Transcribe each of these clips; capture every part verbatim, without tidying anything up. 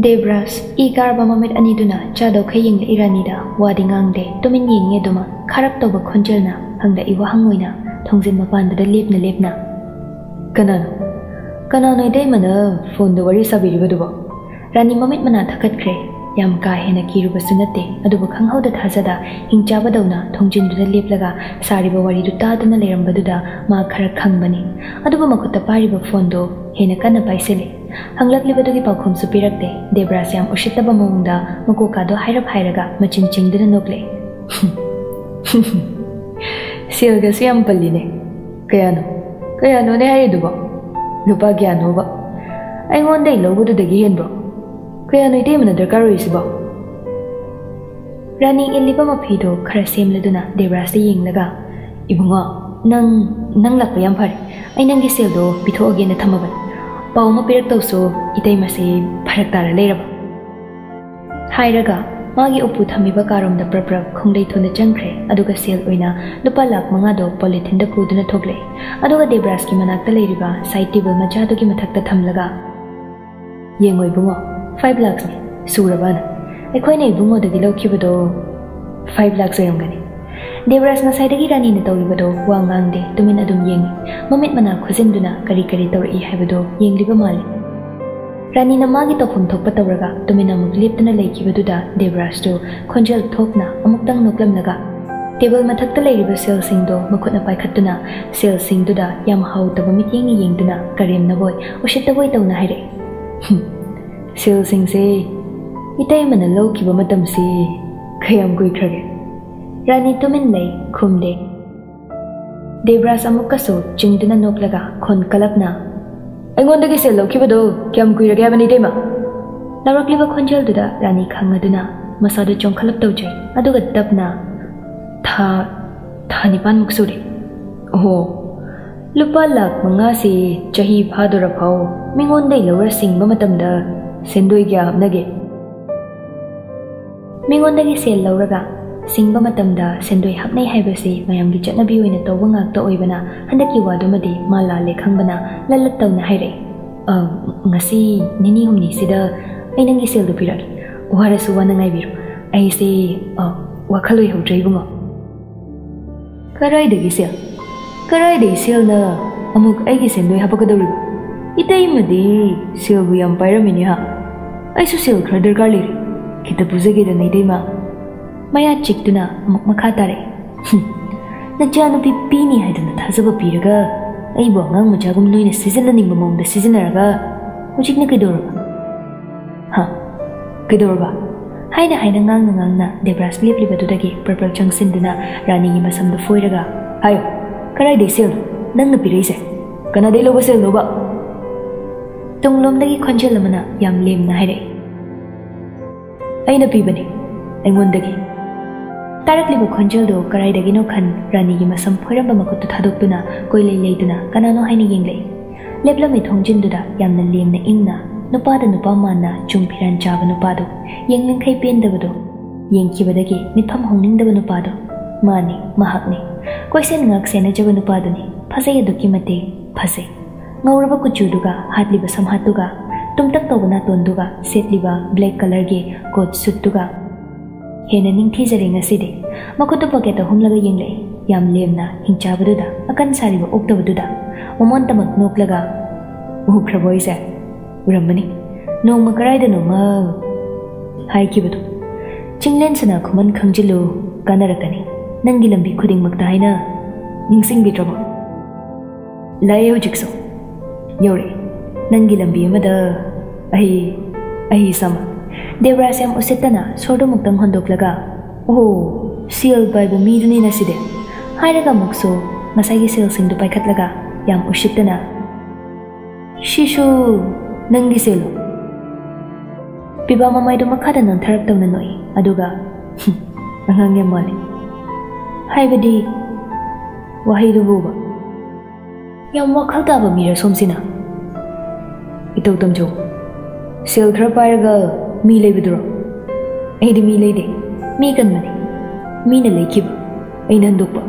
Debras, Igarba Mamit Aniduna, Chado Kaying Iranida, Wadingangde, Domin Ying Eduma, Karaktoba Congelna, Hanga Iwa Hanguina, Tongzin Mapanda the Lipna Lipna. Kanano Kanano Demana, phone the worry Sabiruba. Rani Mamit Manata Katkre, Yam Ka Hena Kiruba Sunate, Adubakang How that Hazada, in Jabadona, Tongjin to the Liplaga, Sariba Wari to Tadana Leram Baduda, Ma Karakambani, Adubamakota Pariba Fondo, Henakana Paisele. Hanglakli Badugi Pakum Supirakte, Debrasiam Ushitaba Munda, Mokokado Hirap Hiraga, Machin Ching didn't noble. Silga Siam Paline, Kayano, Kayano de Hariduba, Lupagianova. I one day low to the Gienbro. Kayano demon at the Garisba. Running in Libamapido, Karasim Leduna, Debras the Ying Laga. Ibunga, Nang Nang Lapayampari, I Nangi Sildo, Bito again the Tamaban. Pauma Pirtoso, Itay Masi, Paratara Leraba. Hairaga, Magi Upu Tamiba Karum the Prapra, Kungde to the Junkre, Aduga Sil Uina, Lupalak Mangado, Politin the Puduna Togle, Aduga Debraski Manak the Leriba, Saitibu Majado Gimatak the Tamlaga. Yengoi Bungo, five lakhs, Surabana. A coin a bungo the Gilo Cubido, five lakhs a youngani. Debras na side Irani na Tolibado, Wangangde, Dominadum Ying, Mamit Mana, Kuzinduna, Karikari Tori Habado, Ying Libamali. Rani na Magi Tofum Topatawaga, Dominam Liptana Lake Baduda, Debras to, Conjel Tokna, Amukdang Nuklam Naga. Table Matak the Lady Basil Singdo, Makuna Paikatuna, Sil Singduda, Yamhau, the Vomit Ying Yingduna, Karim Navoy, Ushitaway Downahire. Sil Sing say, Itayman a low Kibamadam see, Kayam Guikrage. Rani Tumin lay, Kumde. Debras Amukaso, Jingdina Noklaga, Kon Kalapna. I want to get a low Kibado, Kiam Guiragabani Dema. Narakliva Conjel Duda, Rani Kangaduna, Masada John Kalaptoje, Aduga Dabna. Ta Tanipan Muksuri. Oh, Lupalak Mangasi, Jahi Padurapao, Mingonde lower sing Mamatamda, Senduiga Nage. Mingonde say Lauraga. Singba matamda sendoi hapnai haibasi mayamgi chatnabi oina tawba ngakta oibana handaki wadumadi mala lekhangbana lalat tawna haire a ngasi nini humni sida ainangi sel du pirak warasu wana ngai biru ai se a wakhaloi hodrei bungo karai de gisel karai de sel na amuk ai gi sendoi hapakadori itai madi sel bu yam pairamini ha ai su sel khra darkar le kita pujage da nei dei ma Maya Chictuna, Makatare. Najano Pipini had an Tazaba Piraga, a bong Majagum Luina seasoning among the seasonaga, which is Nikidorba. Ha, Kidorba. Hide a Hidangang, Debras Lipliba to the gate, Purple Junksinduna, running in some the Foiraga. Hi, Karai de Sil, none the Pirise. Canadelo was a loba. Tonglom the Congelamana, Yam Lim Nahide. Aina Pibani, I won the game. Tarakli bu Congeldo, Karai de Gino Kan, Rani Yimasam Puramba Makutu Tadopuna, Goyle Laduna, Kanano Haini Yingle. Lebla mit Hongjinduda, Yamna Lim na Ingna, Nupada Nupamana, Jumpiran Java Nupado, Yingling Kai Pendavado, Yinkibadagi, Mipam Honging the Nupado, Mani, Mahakni, Question Ngak Sena Javanupadani, Pase Dukimate, Pase, Nauraba Kuchuduga, Hatliba Sam Hatuga, Tumtak Tobana Tonduga, Setliba, Black Color Gay, God Sutuga. Hena ning teasering a city. Makoto pocket a humlaga yingle, Yam Lemna, Hinchabaduda, a cansariba Octobaduda, Omonta Noklaga, Ukra boysa, Uramani, no Makarida no ma Hai Kibatu. Chinglensana Kuman Kangilu, Ganarakani, Nangilambi Kudding Magdaina, Ningsing Bitrabo. Layo Jixo Yori, Nangilambi Mada, Ahi, Ahi Sama. Debrasiam Usetana, Sordo Mukdang Hondoklaga. Oh, seal by the Miduni Naside. Hairaga Mukso, Masagi Silsing to Paikatlaga, Yam Ushitana. Shishu Nangisilo. Pibama Maido Makadan on Taraktonanoi, Aduga. Angangya Mali. Haibadi Wahidu Buba. Yam Wakaldaba Mira Somsina. Itotam Jo. Sil Trapairaga. Me lay with row. Aid me lady. Me can money. Mean a lake. A nandupa.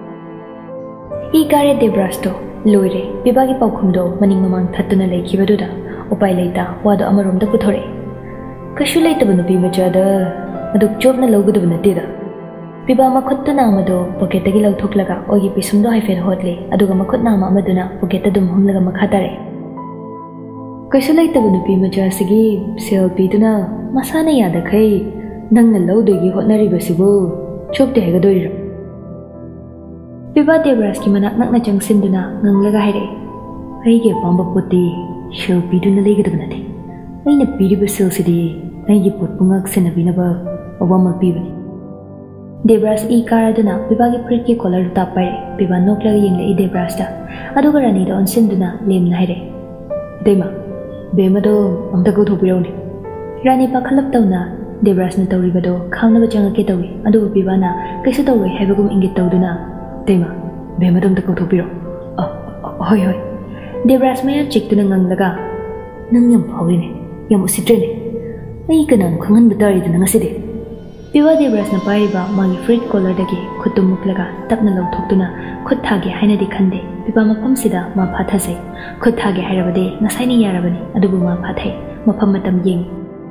E carried de brasto, Loire, Bibagi Paukumdo, Maning Mamang Tatuna Lake Baduda, Opaileta, Wada Amarum the Putore. Kashu laitaba nupi machada aduk chopna lawgadaba natida. Piba makhut tu nama do pocket tagi lawthoklaga ogi pisum do haifet hotle aduga makhut nama amaduna pocket ta dum humlaga makhatare. Kashu laitaba nupi macha sigi selfie tuna masana yada khai nangna lawdogi hotnari basibu chopte haigadoira. Piba Debras ki manak nakna changsinduna nganglaga haire. Aige pamba poti selfie tuna leigadaba nate. Aina piriba silsidi aigi pot pungak senabinaba awama pibani. Debras e karaduna Pibagi Pritki collar tapare, Piba nokla yingla e Debrasta, Adugarani on Sinduna, Lim Naire. Dema, Bemado, on the good Hobironi. Rani Pakalaptona, Debras Natoribado, Kaunava Jangaketawi, Adu Pibana, Kesatowe, Havagum Ingitoduna. Dema, Bemadum the Kotobiro. Oh, hoi hoi. Debras Maya chick to Nangaga. Nangam Pauline, Yamusitrine. Aikanan Kangan Batari than a city. Piba Debras na paiba magi freight collar dagi khutum muklaga tapna law thoktuna khut thage haina di khande piba mapam sida ma phathase khut thage hairabade nasaini yarabani adubu ma phathai mapam matam yeng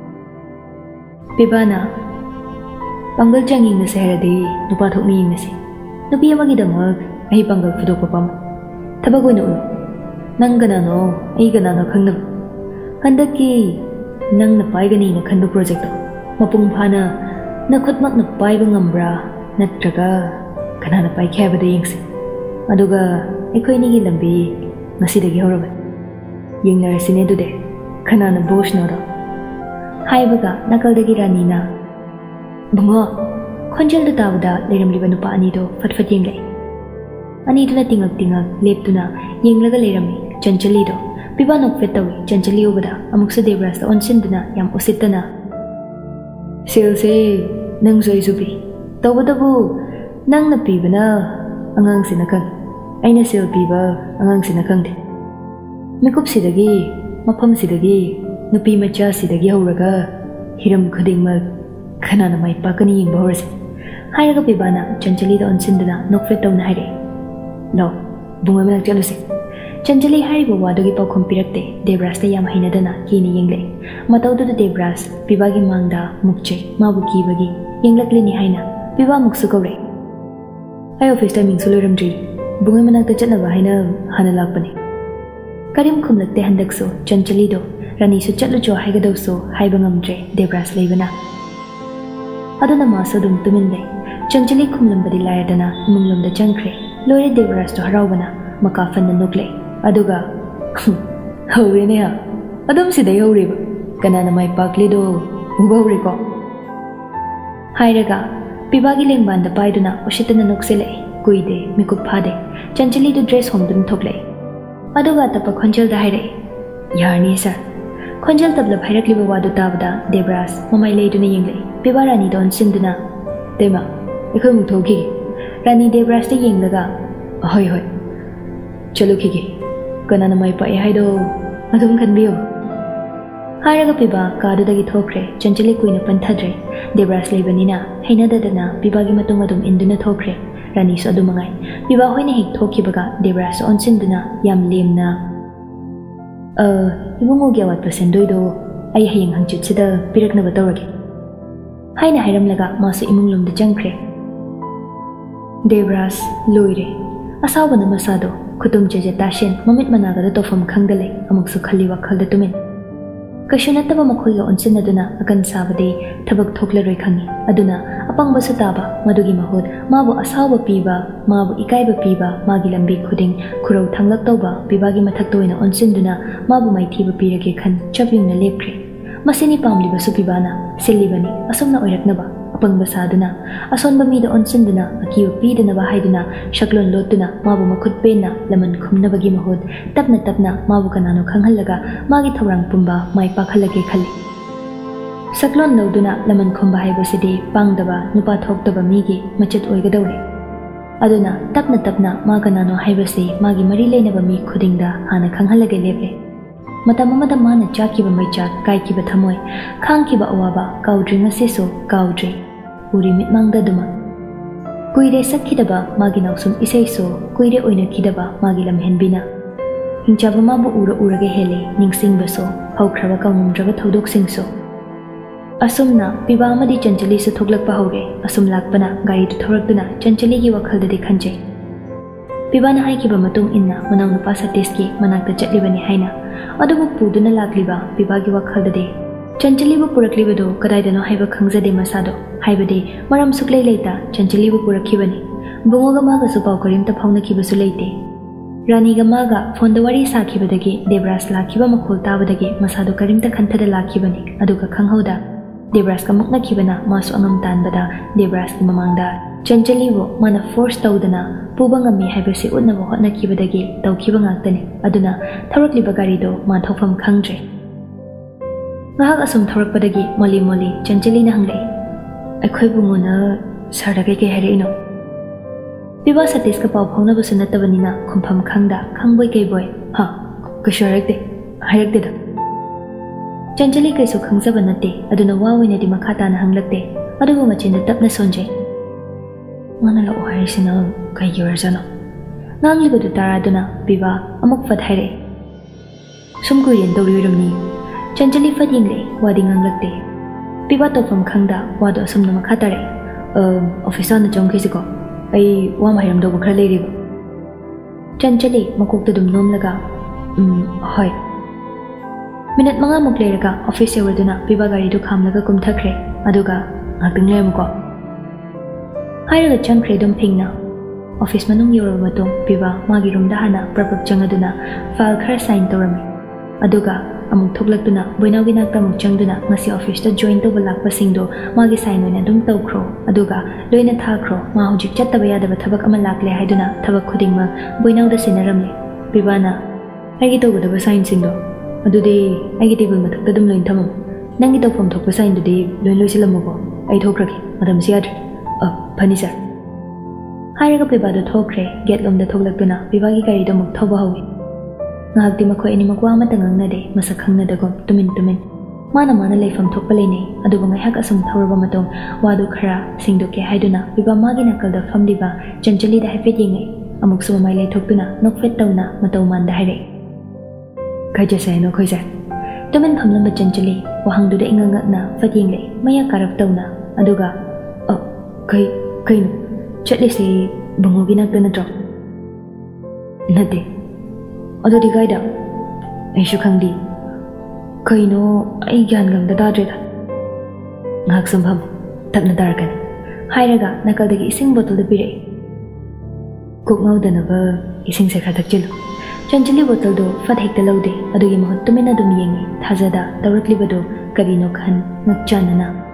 piba na pangal changing na seherade nupa thokni yeng nasi nupi amagi damag ai pangal phudok papam thabagoi no nang gana no ai gana no khangna handaki nang na paigani na khandu project mapung phana Nakut mak na paiba ngambra natraga kanana pai khabada yengsi aduga ekoi ni gi lambi ngasidagi horaba yengnarasine dude kanana bosh no do haibaga nakaldagi ranina bungo khonjel da tawda leramliba nupa ani do fatfat yenglai ani duna tingak tingak leptuna yenglaga lerami chanchali do piba nok fetawi chanchali obada amuksa Debras onsinduna yam usitana Silse nang soy supi. Tawadabu nang napiba na angang sinakang. Ay na sil piba angang sinakang de. Mikup sidagi, mapam sidagi, nupi macha sidagi hauraga. Hiram khuding mag kana na may pakani yung bahorasi. Hayraga piba na chanchali da onsinduna nokfetaw na hayre. Lo, bunga malang chalusi. Chanchali hariba wadogi pa kumpirakte Debras ta yam hainadana kini yengle. Matawdo da Debras pibagi mangda mukche mabu kibagi yenglakli ni haina piba muksu kawre. Ay office timing suluramdri bunga manakta chatnaba haina hana lakpani. Karim khumlakte handakso Chanchali do rani su chatlu cho haigadawso haiba ngamdre Debras leibana. Aduna maso dum tuminde Chanchali khumlambadi layadana munglumda changkre loire Debras to harawbana makafan na nukle. Aduga, hore ne ha. Adam si day hore ba. Kanana may pakli do uba hore ko. Hayraga, pibagi lengban da pai duna usita na nuksile. Kuide, mikup phade. Chanchali do dress home dun thokle. Aduga tapa khonjal da hayre. Yarni sir. Khonjal tabla bhairak liba wadu tabda Debras mamay lay duna yengle. Piba rani don sinduna. Dema, ikoy muthogi. Rani Debras da yenglaga. Hoy hoy. Chalo kige. Kanana may pai haido adum khanbiyo haraga piba kadu dagi thokre Chanchali kuina panthadre Debras leibanina hainadadana pibagi matung adum induna thokre rani so adumangai piba hoina hik thokibaga Debras onsinduna yam lemna uh ibungo gi awat pasendoi do ai hayeng hangchut sida pirakna batawrage haina hairamlaga masu imunglumda jangkre Debras loire asawbana masado Kutum jaja tashin mamit managada tofam khangdale amuksu khali wakhal da tumin kashuna taba makhoiga onsinaduna akan sabade thabak thoklaroi khangi aduna apangba sutaba madugi mahut mabu asawa piba mabu ikaiba piba magi lambi khuding khurau thanglak tawba pibagi mathak toina onsinduna mabu maithiba pirage khan chabyungna lepkre masini pamliba supibana sillibani asomna oiraknaba apangba saduna asonba mida onsinduna akiwa pidana haiduna shaklon lotuna mabu makhut pena laman khumnabagi mahut tapna tapna mabu kanano khanghallaga magi thawrang pumba mai pakhalage khali saklon loduna laman khumba haibasidi pangdaba nupa thoktaba migi machat oigadawre aduna tapna tapna ma kanano haibasi magi mari leinaba mi khudingda hana khanghalage leple matam amada mana chakiba maichak kaikiba thamoi khangkiba awaba kaudri ngasiso kaudri uri mitmangda duma kuire sakhidaba magi nausum isaiso kuire oina khidaba magi lamhenbina hingchaba mabu ura urage hele ningsingbaso haukraba kaumumdraba thodok singso असुमना पिबा अमदी चंचली से थोगलकपा हौरे assume लाकपना गाड़ी दु थोरक्तुना चंचली की वखलददि खंजे पिबाना हाइकिबा मतुंग इन्ना मनाव नुपा सतीश की मनाक्ता चटलिबनि हाइना अदुबु पुदुना लाक्लिबा पिबागी वखलददि चंचलीबु पुरक्लिबदो कदाइदनो हाइबा खंगजदे मसादो हाइबदि मरम सुक्लै लेता चंचलीबु पुरक्खिबनि बुंगोगा मागसु पाउ करिमता फाउनखिबसु लेते रानीगा मागा फोनदा वारी साखिबदगी देवराज लाखिबा मखोल ताबदगी मसादो करिमता खंथदा लाखिबनि अदुगा खंगहौदा देवराज का मुक्नखिबना मासु अंगम तानबदा देवराज की ममांगदा चंचलीबु माना फोर्स तौदना पुबा ngami haibasi utnabo hotnakibadagi tawkiba ngaktani aduna thawrakliba garido ma thofam khangdre ngahak asum thawrakpadagi moli moli chanchali na hanglei aikhoi bungona sarda kai kai hare ino piba satish ka paw phongna bu sunatabanina khumpham khangda khangboi kai boy ha kasharakte hayakte da chanchali kai su khangzaba nate aduna wawina di makha na hanglakte adubu machinda tapna sonjai mana la oharisina kai yorjano nganglibadu taraduna piba amuk fat haire sumguyen dawriramni chanchali fat yingle wadi nganglakte piba tofam khangda wado asumna makha tare officer na jongkhisiko ai wa mahayam do bukhra leiri chanchali makokta dum nomlaga um hoi minute manga muk leiraga office yawduna piba gari du khamlaga kumthakre aduga ngakting lemuko hairaga changkre dum phingna office manung yoraba matung piba magi room da hana prapap changaduna file khara sign torami aduga amuk thoklaktuna boinawgi nakta muk changduna ngasi office ta join to balakpa singdo magi sign oina dum tawkhro aduga loina thakro ma hujik chattaba yadaba thabak ama lakle haiduna thabak khudingma boinawda sinaramle pibana agi tawgudaba sign singdo adude agi table mathakta dum loin thamam nangi tawfam thokpa sign dudi loin loisilamugo ai thokraki madam siadri a furniture hairaga pibado thokre gate lomda thoklakuna pibagi gari da muk thoba hawi ngakti makhoi ani makwa mata ngangnade masa khangnadagom tumin tumin mana mana leifam thokpa lene aduba ngahak asum thorba matong wadu khara singdoke haiduna piba magi nakalda famdiba chanchali da hafet yengai amuk suma mai lai thoktuna nokfet tawna mataw manda haire kaja sai no khoisa tumin phamlamba chanchali wahangdu da ingangakna fat yengle maya karap tawna aduga oh kai kai no chatlese bungogi nakta natro nate adodi gaida aishu khangdi kaino ai gyan gamda dadreda ngak sambham tapna darkan hairaga nakaldagi ising bottle da pire kok ngaudanaba ising se khatak chilu chanchali bottle do fat hekta laude adugi mahut tumena dum yengi thajada tawraklibado karino khan ngakchanana